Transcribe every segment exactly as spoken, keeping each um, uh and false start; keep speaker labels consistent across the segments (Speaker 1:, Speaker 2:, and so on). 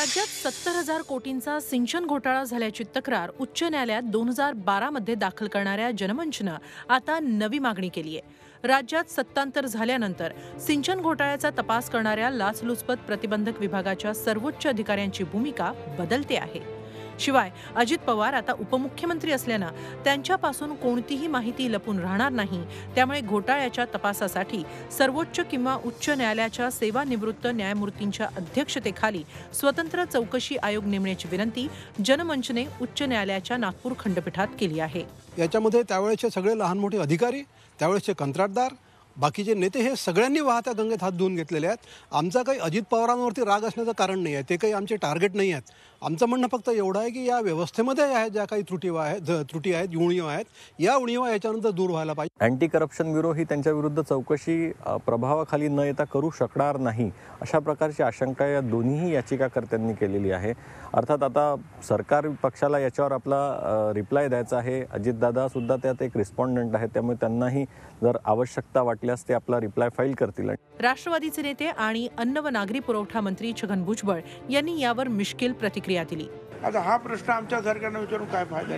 Speaker 1: राज्यात सत्तर हजार कोटींचा सिंचन घोटाळा झाल्याची तक्रार उच्च न्यायालयात दोन हजार बारा मध्ये दाखल करणाऱ्या जनमंचनं आता नवी मागणी केली आहे। राज्यात सत्तांतर झाल्यानंतर सिंचन घोटाळ्याचा तपास करणाऱ्या लाचलुचपत प्रतिबंधक विभागाच्या सर्वोच्च अधिकाऱ्यांची भूमिका बदलते आहे। शिवाय अजित पवार आता उपमुख्यमंत्री असल्यानं त्यांच्यापासून कोणतीही माहिती लपून राहणार नाही। त्यामुळे घोटाळ्याच्या तपासासाठी सर्वोच्च किंवा उच्च न्यायालयाच्या सेवानिवृत्त न्यायमूर्तींच्या अध्यक्षतेखाली स्वतंत्र चौकशी आयोग नेमण्याची विनंती जनमंचने उच्च न्यायालयाच्या नागपूर खंडपीठात केली आहे।
Speaker 2: याच्यामध्ये त्यावेळेचे सगळे लहान मोठे अधिकारी, त्यावेळेचे कंत्राटदार, बाकीचे नेते हे सगळ्यांनी वाहत्या गंगेत हात धुवून घेतलेले आहेत। आमचा काही अजित पवारांवरती राग असण्याचं कारण नाही आहे, ते काही आमचे टार्गेट नाही आहेत। आमचं म्हणणं फक्त एवढं आहे की या व्यवस्थेमध्ये आहेत ज्या काही त्रुटी आहेत त्रुटी आहेत उणीवा आहेत, या उणीवा याच्यानंतर दूर व्हायला पाहिजे।
Speaker 3: अँटी करप्शन ब्युरो ही त्यांच्या विरुद्ध चौकशी प्रभावाखाली न येता करू शकणार नाही, अशा प्रकारची आशंका या दोन्ही याचिकाकर्त्यांनी केलेली आहे। अर्थात आता सरकार पक्षाला याच्यावर आपला रिप्लाय द्यायचा आहे। अजितदादा सुद्धा त्यात एक रिस्पॉन्डंट आहेत, त्यामुळे त्यांनाही जर आवश्यकता वाटल्यास ते आपला रिप्लाय फाईल करतील।
Speaker 1: राष्ट्रवादीचे नेते आणि अन्न व नागरी पुरवठा मंत्री छगन भुजबळ यांनी यावर मिश्किल प्रतिक्रिया दिली।
Speaker 4: आता हा प्रश्न आमच्या सरकारने विचारून काय फायदा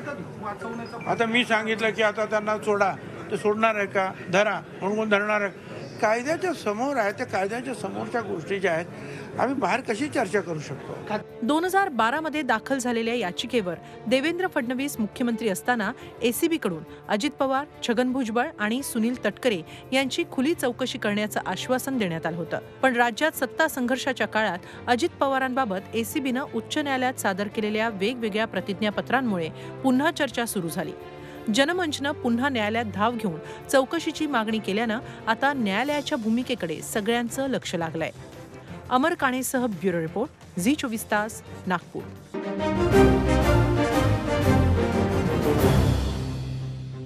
Speaker 4: आहे? आता मी सांगितलं की आता त्यांना सोडा, ते सोडणार आहे का? धरा म्हणून धरणार आहे? कायद्याच्या समोर आहे, त्या कायद्याच्या समोरच्या गोष्टी ज्या आहेत आम्ही बाहेर कशी चर्चा करू शकतो?
Speaker 1: दोन हजार बारा मध्ये दाखल झालेल्या याचिकेवर देवेंद्र फडणवीस मुख्यमंत्री असताना एसीबी कडून अजित पवार, छगन भुजबळ आणि सुनील तटकरे यांची खुली चौकशी करण्याचं आश्वासन देण्यात आलं होतं। पण राज्यात सत्ता संघर्षाच्या काळात अजित पवारांबाबत एसीबीनं उच्च न्यायालयात सादर केलेल्या वेगवेगळ्या प्रतिज्ञापत्रांमुळे पुन्हा चर्चा सुरू झाली। जनमंचनं पुन्हा न्यायालयात धाव घेऊन चौकशीची मागणी केल्यानं आता न्यायालयाच्या भूमिकेकडे सगळ्यांचं लक्ष लागलंय। अमर काणेसह ब्युरो रिपोर्ट, झी चोवीस तास, नागपूर।